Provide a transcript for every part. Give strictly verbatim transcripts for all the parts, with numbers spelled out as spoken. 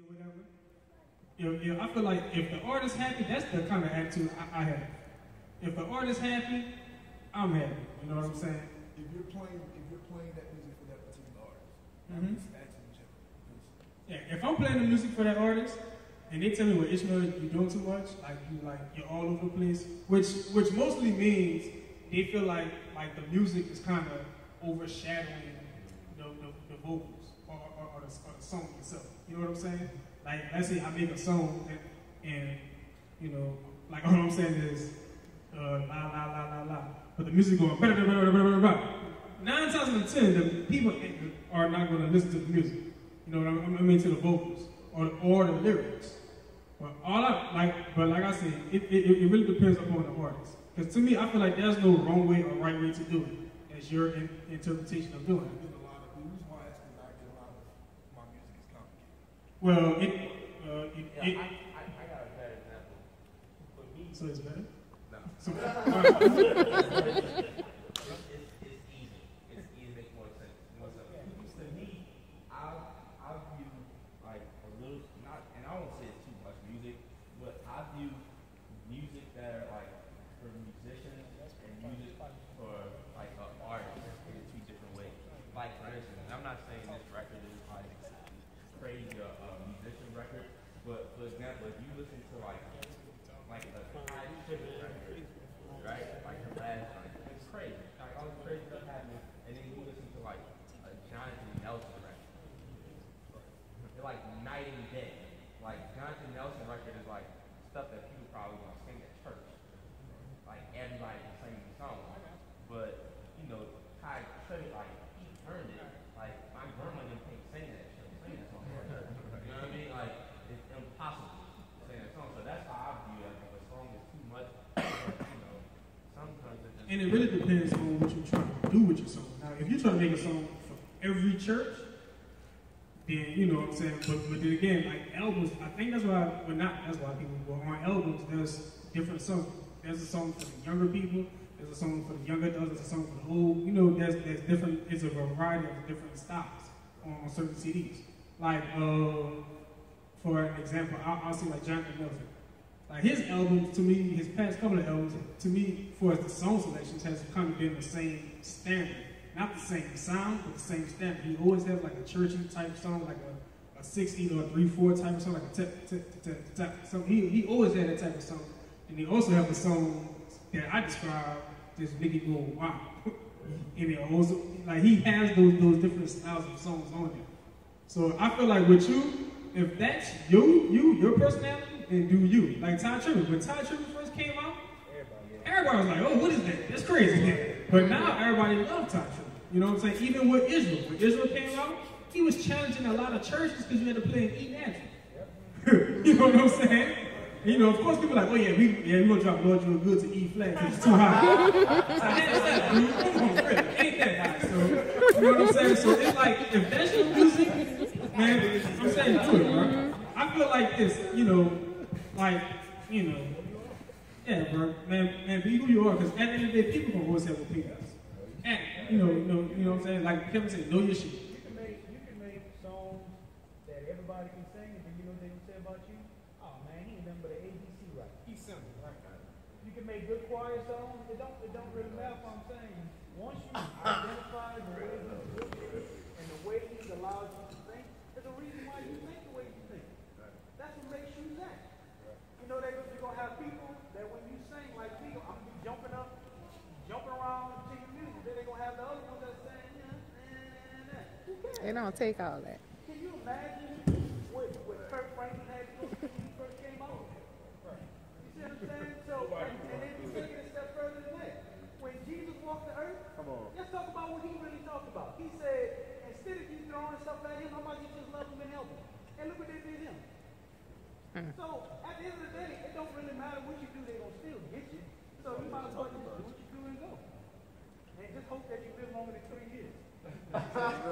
or whatever. If, if, I feel like if the artist happy, that's the kind of attitude I, I have. If the artist happy, I'm happy. You know what I'm saying? If you're playing, if you're playing that music for that particular artist, Mm-hmm. that's in general. Yeah, if I'm playing the music for that artist, and they tell me, well, Ishmael, you're doing too much, like you like you're all over the place, which which mostly means they feel like like the music is kind of overshadowing the, the, the vocals or, or, or, the, or the song itself. You know what I'm saying? Like, let's say I make a song and, and you know, like all I'm saying is uh, la la la la la, but the music going blah, blah, blah, blah, blah, blah. Nine times out of ten, the people are not going to listen to the music. You know what I mean? I mean to the vocals or or the lyrics. But all I like, but like I said, it, it, it really depends upon the artist. Because to me, I feel like there's no wrong way or right way to do it. As your in, interpretation of doing it. I get a lot of, the reason why I ask is I get a lot of my music is complicated. Well, it, uh, it, Yeah, it I, I, I got a better example. For me, so it's better. no. So, it's, it's, it's easy. It's easy to make more sense. More sense. To me, I I view like a little not, and I won't say it's too much music, but I view music that are like for musicians and music for like an artist in two different ways. Like for instance, and I'm not saying this record is like crazy or a musician record, but for example, if you listen to like like a high sugar record, right? Like the last one, it's crazy. Like all this crazy stuff happening, and then you listen to like a Jonathan Nelson record. They're like night and day. Like Jonathan Nelson record is like stuff that people probably want to sing at church. Like everybody can sing the song. But you know, Ty Trey, like he earned it. Like my grandmother can't sing that shit, sing that song. You know what I mean? Like it's impossible to sing that song. So that's how I view it. If a song is too much, you know, sometimes it just and it really depends on what you're trying to do with your song. Now, if you're trying to make a song for every church, then you know what I'm saying. But, but then again, like albums, I think that's why, well, not that's why people go on albums. There's different songs. There's a song for the younger people. There's a song for the young adults. There's a song for the old. You know, there's there's different. It's a variety of different styles on, on certain C Ds. Like, uh, for an example, I'll, I'll say like Jonathan Nelson. Like his albums, to me, his past couple of albums, to me, for the song selections, has kind of been the same standard. Not the same sound, but the same standard. He always has like a churchy type song, like a, a six eight or a three four type of song, like a tap tap tap tap. So he he always had that type of song, and he also have a song that I describe just make it go wow. And it also like he has those those different styles of songs on there. So I feel like with you, if that's you, you your personality, then do you. Like Ty Tribbett, when Ty Tribbett first came out, everybody was like, oh, what is that? That's crazy. But now everybody loves Ty Tribbett. You know what I'm saying? Even with Israel. When Israel came out, he was challenging a lot of churches because you had to play in E natural. You know what I'm saying? And, you know, of course, people are like, oh yeah, we yeah, we're gonna drop Lord You Are Good to E flat because it's too high. So that's that, dude. Come on, really, ain't that high. So you know what I'm saying? So it's like if that's your music, man, I'm saying do it, bro. I feel like this, you know, like, you know, yeah, bro, man, man, be who you are, because at the end of the day, people gonna always have opinions. And, you know, you know, you know what I'm saying? Like Kevin said, know your shit. You can make, you can make songs that everybody can sing, and then you know what they can say about you? Oh man, he ain't nothing but an A B C right. He's simple, right? You can make good choir songs. It don't, it don't really matter what I'm saying. Once you identify the way he's good and the way he's allowed you to think, there's a reason why you think the way you think. That's what makes you that. You know that you're gonna have people that when you sing like me, I'm gonna be jumping up, jumping around to your music. Then they're gonna have the other ones that saying, yeah, and that. Who cares? It don't take all that. Can you imagine what, what Kurt Franklin had to go through when he first came out? Right. You see what I'm saying? So, and, and then you take it a step further than that. When Jesus walked the earth, come on. Let's talk about what he really talked about. He said, instead of you throwing stuff at him, how about you just love him and help him? And look what they did him. Mm. So, at the end of the day, it don't really matter what you do, they're going to still get you. So, you might as well just do what you do and go. And just hope that you live longer than three years. I'm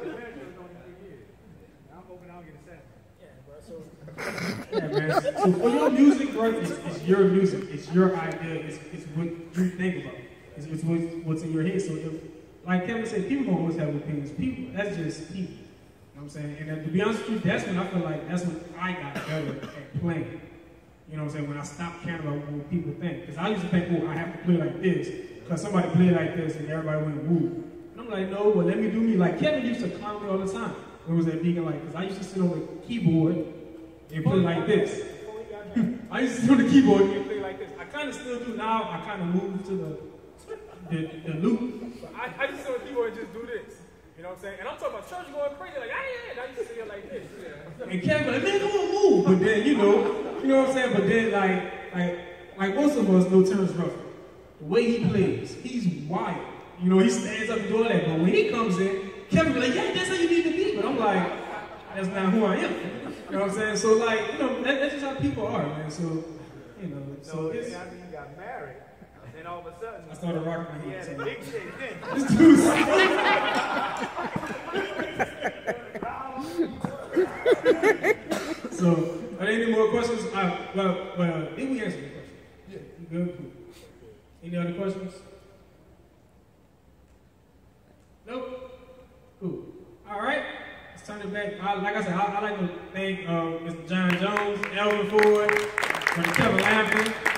hoping I'll get a seven. Yeah, bro. So, yeah, man. So for your music, bro, it's, it's your music. It's your idea. It's, it's what you think about. It's, it's what, what's in your head. So if, like Kevin said, people don't always have opinions. People, that's just people. You know know what I'm saying? And then, to be honest with you, that's when I feel like that's when I got better at playing. You know what I'm saying? When I stopped caring about what people think. Because I used to think, oh, I have to play like this. Because somebody played like this and everybody went woo. And I'm like, no, but let me do me. Like Kevin used to clown me all the time. When was that Beacon like? Because I used to sit on the keyboard and play like this. I used to sit on the keyboard and play like this. I kind of still do now. I kind of move to the the, the loop. I, I used to sit on the keyboard and just do this. You know what I'm saying? And I'm talking about church going crazy, like, ah, yeah, and I used to sit here like this. Yeah. And Kevin like, man, come on, move. But then, you know, you know what I'm saying? But then, like, like, like most of us know Terrence Russell. The way he plays, he's wild. You know, he stands up and do all that. But when he comes in, Kevin be like, yeah, that's how you need to be. But I'm like, that's not who I am. You know what I'm saying? So, like, you know, that, that's just how people are, man. So, you know, so, So it's... I mean, you got married, and then all of a sudden, I started rocking my he head. had So. a big shake then. This dude's So, are there any more questions? Uh, well, well, did we answer the question? Yeah. Good, cool. Any other questions? Nope. Cool. All right. Let's turn it back. I, like I said, I, I like to thank uh, Mister John Jones, Elvin Ford, for the Kevin Lampkin.